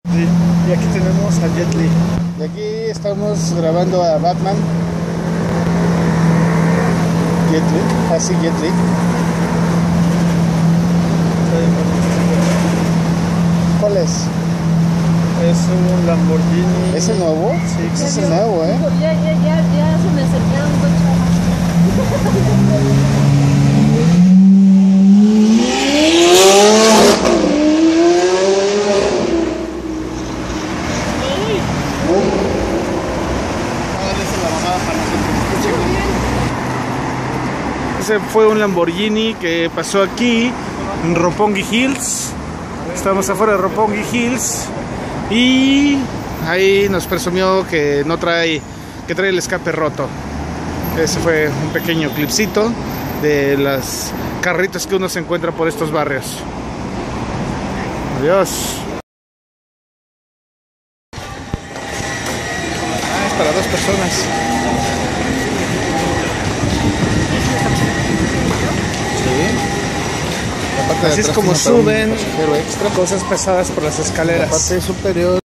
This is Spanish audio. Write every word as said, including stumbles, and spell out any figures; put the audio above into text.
Sí. Y aquí tenemos a Jet Li. Y aquí estamos grabando a Batman. Jet Li, así Jet Li. ¿Cuál es? Es un Lamborghini. ¿Es el nuevo? Sí, Ese es el nuevo, ¿eh? Ya, ya, ya, ya se me acercaron dos chavas. Ese fue un Lamborghini que pasó aquí en Roppongi Hills. Estamos afuera de Roppongi Hills y ahí nos presumió que no trae, que trae el escape roto. Ese fue un pequeño clipcito de las carritos que uno se encuentra por estos barrios. Adiós. Ah, es para dos personas. Así es como suben extra. cosas pesadas por las escaleras. La parte superior.